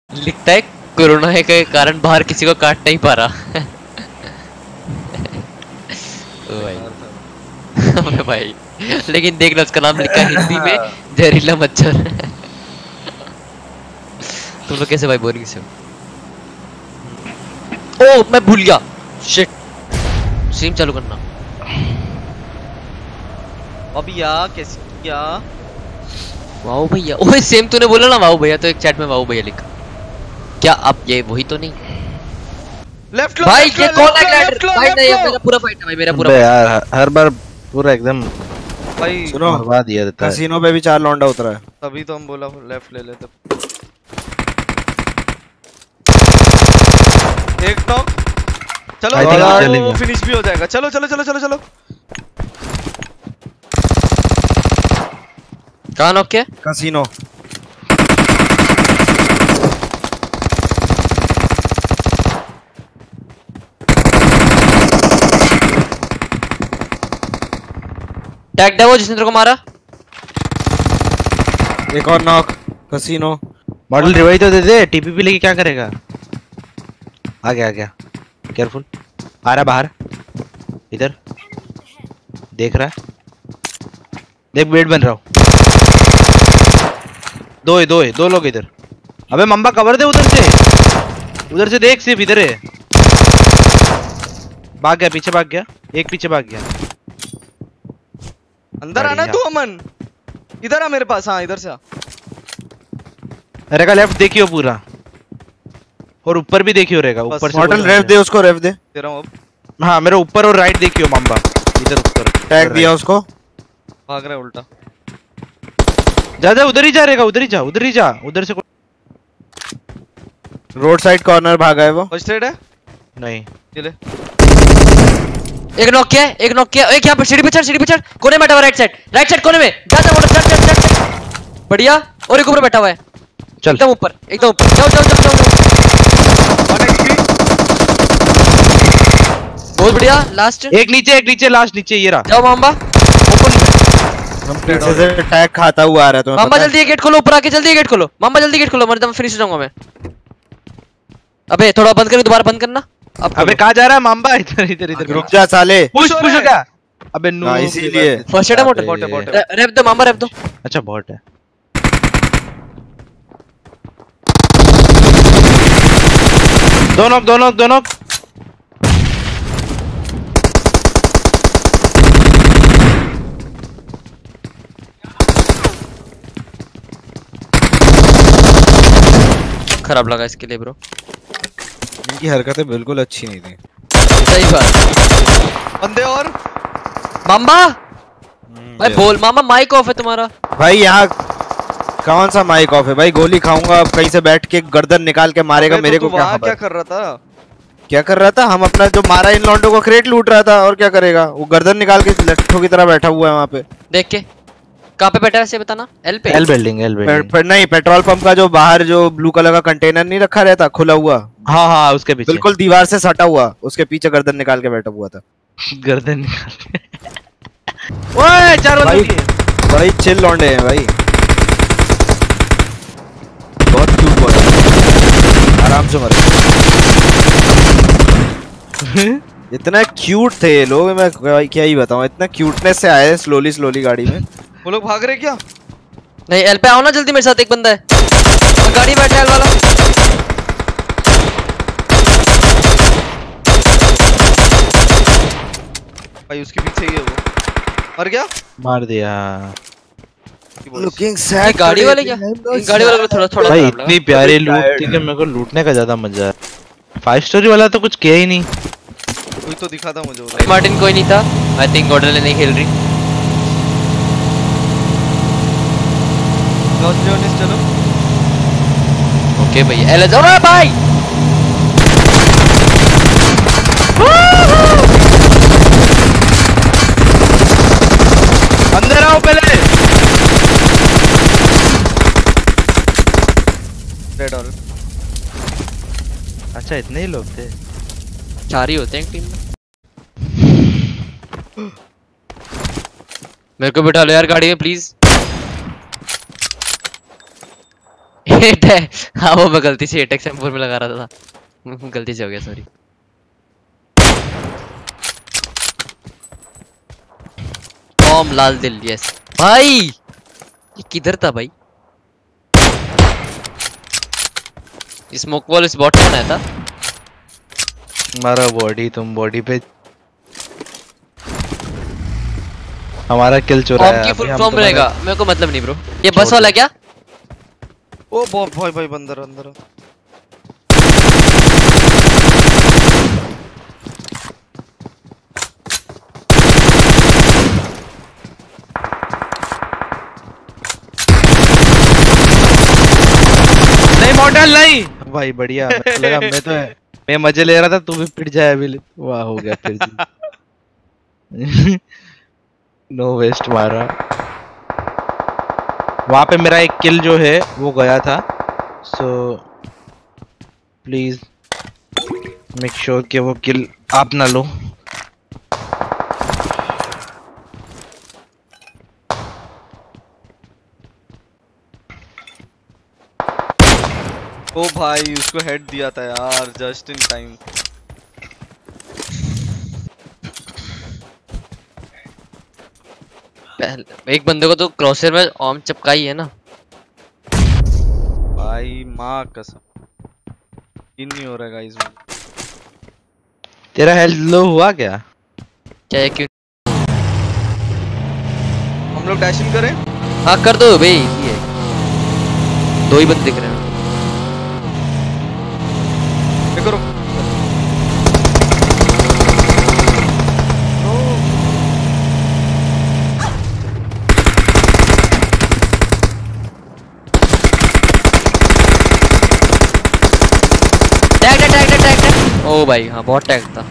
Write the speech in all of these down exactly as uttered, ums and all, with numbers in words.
लिखता है कोरोना है के कारण बाहर किसी को काट नहीं पा रहा। ओ भाई अबे भाई लेकिन देख लो उसका नाम लिखा है हिंदी में जहरीला मच्छर। तुम लोग कैसे भाई बोरिंग से हो? ओ मैं भूल गया शिट स्ट्रीम चालू करना। अब यार कैसे क्या वाओ भैया ओए सेम तूने बोला ना वाओ भैया तो एक चैट में वाओ भैया लिखा। क्या अब ये वही तो नहीं लेफ्ट लो भाई लेफ्ट ये लो, कौन लेफ्ट लो, है लेफ्ट लो, भाई? नहीं लेफ्ट मेरा लो। पूरा फाइट है भाई मेरा पूरा अबे यार हर बार पूरा एकदम भाई सुनो बर्बाद दिया देता है। कैसीनो पे भी चार लौंडा उतरा है। तभी तो हम बोला लेफ्ट ले लेते। एक नॉक चलो I think यार, चलेगा। वो फिनिश भी हो जाएगा। चलो चलो चलो चलो चलो कहां नॉक किया? कैसीनो टैग है वो जिसने तेरे को मारा। एक और नॉक कैसीनो मॉडल रिवाइव तो दे दे। टीपीपी लेके क्या करेगा? आ गया आ गया केयरफुल आ रहा बाहर इधर देख रहा है देख बेड बन रहा हूँ। दो है दो है दो लोग इधर। अबे मम्बा कवर दे उधर से उधर से देख सिर्फ इधर है। भाग गया पीछे भाग गया एक पीछे भाग गया। अंदर आना तू अमन इधर आ मेरे पास। हाँ इधर से आ। अरे का लेफ्ट देखियो पूरा और ऊपर भी देखियो रहेगा ऊपर से। मॉडल रेव दे उसको रेव दे दे रहा हूँ अब। हाँ मेरा ऊपर और राइट देखियो मम्बा इधर ऊपर टैग दिया उसको। भाग रहा है उल्टा। जा जा उधर ही जा रहेगा उधर ही जा उधर ही जा उधर से रोड साइड कॉर्नर भागा है वो। फर्स्ट एड है नहीं। ये ले। एक नॉक किया एक नॉक किया एक यहाँ पे सीढ़ी पे चढ़ सीढ़ी पे चढ़ कोने में बैठा हुआ राइट साइड राइट साइड कोने में जा जा मोटर चढ़ चढ़ चढ़ बढ़िया। और एक ऊपर बैठा हुआ है चल एकदम ऊपर एकदम ऊपर जाओ जाओ जाओ जाओ बहुत बढ़िया लास्ट एक नीचे एक नीचे लास्ट नीचे ये रहा। जाओ मामा ओपन हम पीछे से टैग खाता हुआ आ रहा है तुम्हें मामा पता है? जल्दी गेट खोलो ऊपर आके जल्दी गेट खोलो मामा जल्दी गेट खोलो मैं एकदम फिनिश हो जाऊंगा मैं। अबे थोड़ा बंद कर दोबारा बंद करना। अब अबे कहाँ जा रहा है माम्बा? इधर इधर इधर रुक जा साले। पुश पुश हो गया। अबे नो हाँ, इसीलिए। फर्स्ट एड है मोटर बॉट है, बॉट है। रेप दो मामा रेप दो। अच्छा बॉट है। दो नॉक दो नॉक दो नॉक। खराब लगा इसके लिए ब्रो। इनकी हरकतें बिल्कुल अच्छी नहीं थी। सही बात बंदे और मामा भाई बोल मामा माइक ऑफ है तुम्हारा। भाई यहाँ कौन सा माइक ऑफ है भाई? गोली खाऊंगा अब कहीं से बैठ के गर्दन निकाल के मारेगा अबे, मेरे तो को तू क्या वहाँ क्या खबर? कर रहा था? क्या कर रहा था? हम अपना जो मारा इन लौंडों को क्रेट लूट रहा था और क्या करेगा वो? गर्दन निकाल के लट्ठों की तरह बैठा हुआ है वहाँ पे। देख के कहाँ पे बैठा है ऐसे बताना। एल पे एल बिल्डिंग एल पे, बिल्डिंग। पे, नहीं पेट्रोल पंप का जो बाहर जो ब्लू कलर का कंटेनर नहीं रखा रहता खुला हुआ हाँ हाँ उसके पीछे बिल्कुल दीवार से सटा हुआ उसके पीछे गर्दन निकाल के बैठा हुआ था। गर्दन निकाल। ओए चार भाई बंदे भाई चिल लौंडे हैं भाई। बहुत क्यूट बॉय आराम से मरे। इतना क्यूट थे ये लोग मैं भाई क्या ही बताऊं। इतना क्यूटनेस से आए स्लोली स्लोली गाड़ी में। वो लोग भाग रहे क्या? नहीं एल पे आओ ना जल्दी मेरे साथ एक बंदा है गाड़ी बैठा है एल वाला। भाई उसके पीछे ही है वो। मर गया? मार दिया। लुकिंग ये सैड गाड़ी वाले क्या ये गाड़ी वाले को थोड़ा थोड़ा भाई खराब लगा। इतनी प्यारी लूट थी कि मेरे को लूटने का ज्यादा मजा है। फाइव स्टोरी वाला तो कुछ किया ही नहीं। कोई तो दिखा था मुझे वो। मार्टिन कोई नहीं था। आई थिंक गॉर्डन नहीं खेल रही। लॉस जर्नीज चलो। ओके भाई एल जाओ ना भाई। अंदर आओ पहले। रेड ऑल। अच्छा इतने ही लोग थे। चार ही होते हैं टीम में। मेरे को बिठा लो यार गाड़ी में प्लीज। एट है। हाँ वो मैं गलती से एट एक्स एम फोर में लगा रहा था, गलती से हो गया, सॉरी। ओम लाल दिल, यस भाई। ये किधर था भाई? स्मोक वॉल इस बॉट ने बनाया था। हमारा बॉडी, तुम बॉडी पे हमारा किल चुराया। ओम की अभी फुल हम फॉर्म तुम्हारे- रहेगा, मेरे को मतलब नहीं ब्रो। ये छोड़ बस वाला दो। क्या? ओ भाई भाई भाई बंदर अंदर। नहीं मॉडल नहीं भाई, बढ़िया। मेरे को लगा मैं तो मैं मजे ले रहा था, तू भी पिट जाए अभी। वाह हो गया फिर जी। नो वेस्ट मारा। वहां पे मेरा एक किल जो है वो गया था, सो प्लीज मेक श्योर कि वो किल आप ना लो। ओ भाई उसको हेड दिया था यार, जस्ट इन टाइम। पहले एक बंदे को तो क्रॉसर में ओम चिपका ही है ना भाई माँ कसम इन नहीं हो रहा गाइस। तेरा हेल्थ लो हुआ क्या? क्या है? क्यों? हम लोग डैशिंग करें? हाँ कर दो भाई, ये दो ही बंदे दिख रहे हैं। ये करो। Tag tag tag tag tag. ओ भाई हाँ बहुत टैग था।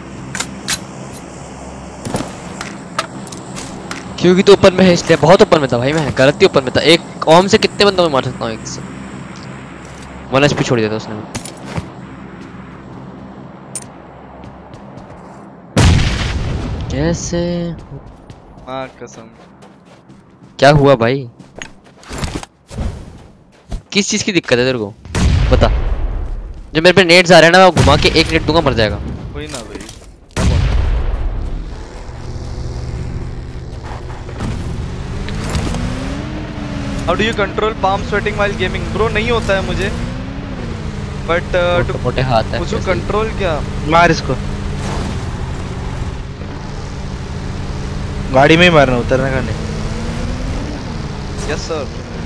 क्योंकि तो ऊपर में है इसलिए, बहुत ऊपर में था भाई, मैं गलती ऊपर में था। एक ओम से कितने बंदों में मार सकता हूँ? एक से वन एचपी छोड़ दिया था उसने। कैसे? माँ कसम। क्या हुआ भाई? किस चीज की दिक्कत है तेरे को बता। जो मेरे पे नेट्स आ रहे हैं ना, मैं घुमा के एक नेट दूंगा, मर जाएगा। कोई ना भाई। How do you control palm sweating while gaming? Bro नहीं होता है मुझे, but uh, मोटे, मोटे हाथ है। उसको कंट्रोल क्या? मार इसको, गाड़ी में ही मारना, उतरने का नहीं। Yes sir.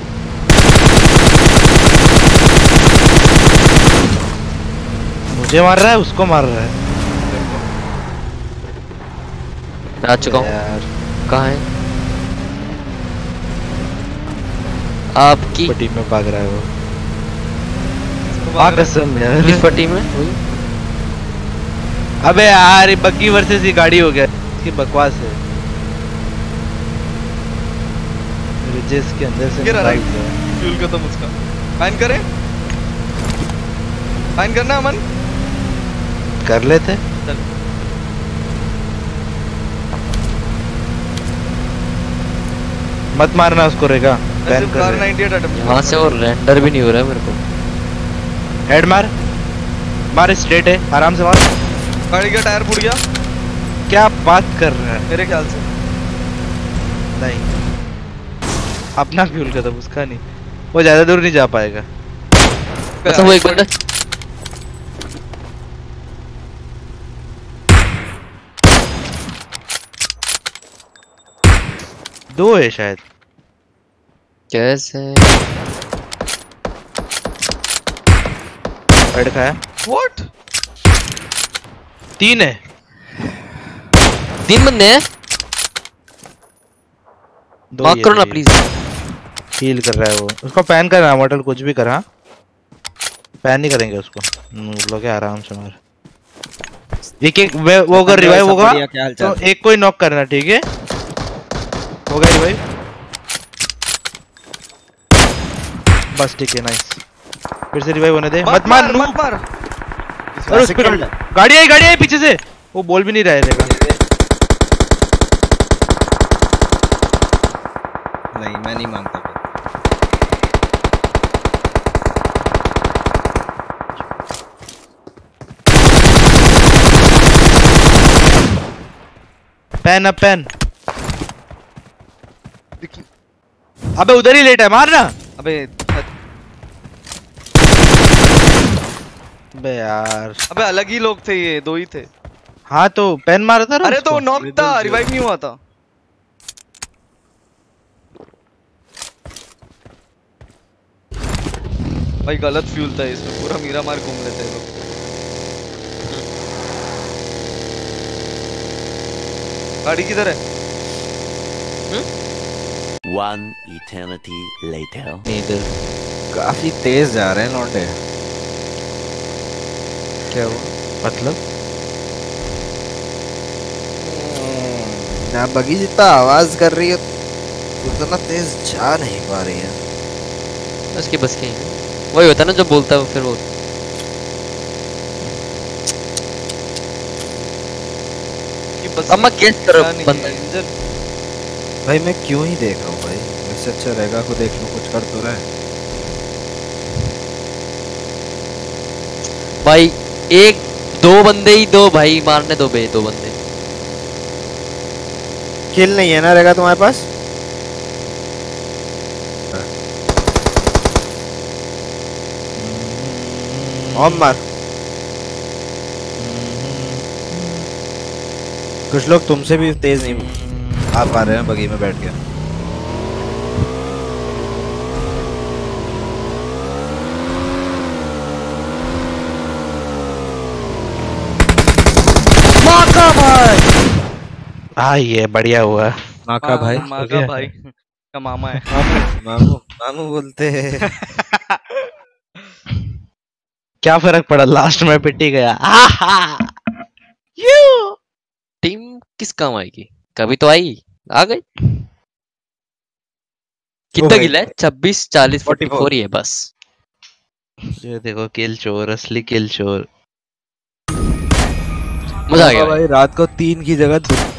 मुझे मार रहा है, उसको मार रहा है मैं आ चुका हूँ। यार। कहाँ है आपकी पट्टी में भाग रहा है वो। इसको हाँ भाग रहा है। कसम यार। किस पट्टी में? वही। अबे यार ये बग्गी वर्सेस ये गाड़ी हो गया, इसकी बकवास है। रिजेस के अंदर से गिर रहा है। राइट है। फ्यूल खत्म उसका। फाइन करें? फाइन करना अमन? कर लेते। चल। मत मारना उसको, रहेगा बैन कर कार रहे। Ninety eight attempt. यहाँ से और रेंडर भी नहीं हो रहा है मेरे को। हेड मार, मार स्ट्रेट है, आराम से मार। गाड़ी का टायर फूट गया क्या बात कर रहा है? मेरे ख्याल से। नहीं, अपना फ्यूल खत्म, उसका नहीं। वो ज्यादा दूर नहीं जा पाएगा। अच्छा वो एक बंदा दो है शायद। कैसे? हेड खाया। What? तीन है। तीन बंदे हैं। दो मार्क ही है, करो दो ना ही है। प्लीज। हील कर रहा है वो, उसको पैन करना मॉडल, कुछ भी करा पैन नहीं करेंगे उसको। लोग आराम से मार। एक एक वे, वो अगर रिवाइव होगा तो एक कोई नॉक करना, ठीक है? होगा रिवाइव, बस ठीक है, नाइस। फिर से रिवाइव होने दे, मत मार, मत मार। और उस पे गाड़ी आई, गाड़ी आई पीछे से, वो बोल भी नहीं रहा है। नहीं मैं नहीं मानता। पेन अब पेन। अबे उधर ही लेट है, मारना। अबे अबे यार, अबे अलग ही लोग थे, ये दो ही थे। हाँ तो पेन मारा था ना अरे उसको। तो नॉक था, रिवाइव नहीं हुआ था। भाई गलत फ्यूल था इसमें, पूरा मीरा मार घूम लेते हैं लोग। गाड़ी किधर है? One eternity later. इधर काफी तेज जा रहे हैं लौंडे। क्या हुआ? मतलब ना बगी जितना आवाज कर रही है उतना तेज जा नहीं पा रही है। उसकी बस की वही होता है ना, जो बोलता है वो फिर वो। कि बस अब मैं गेस करो क्या नहीं बंदा। है, इंजन। भाई मैं क्यों ही देख रहा हूँ भाई, इससे अच्छा रहेगा को देख लूं कुछ कर तो रहे। भाई एक दो बंदे ही, दो भाई मारने दो बे, दो बंदे। किल नहीं है ना रहेगा तुम्हारे पास? और मार। कुछ लोग तुमसे भी तेज नहीं आ पा रहे हैं बगी में बैठ के। माका भाई, हाँ ये बढ़िया हुआ। माँ का भाई, हाँ, माँ का भाई का मामा है। मामू मामू बोलते हैं। क्या फर्क पड़ा, लास्ट में पिटी गया। आहा! यू टीम किस काम आएगी? कभी तो आई, आ गई। कितना भाई। गिला है? छब्बीस चालीस चौवालीस। चौवालीस ही है बस। ये देखो किल चोर, असली किल चोर। मजा आ गया भाई। भाई रात को तीन की जगह दो